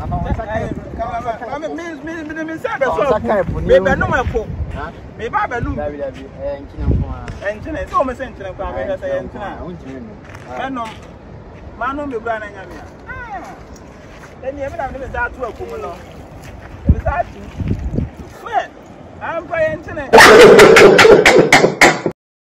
Me say be so. Me be no mapo. Me ba be lu. Enchine so me say enchine kwa me say enchine. Enom. Manu me bra na nya me. Then you me me start to akum no. Me start to. I'm paying enchine.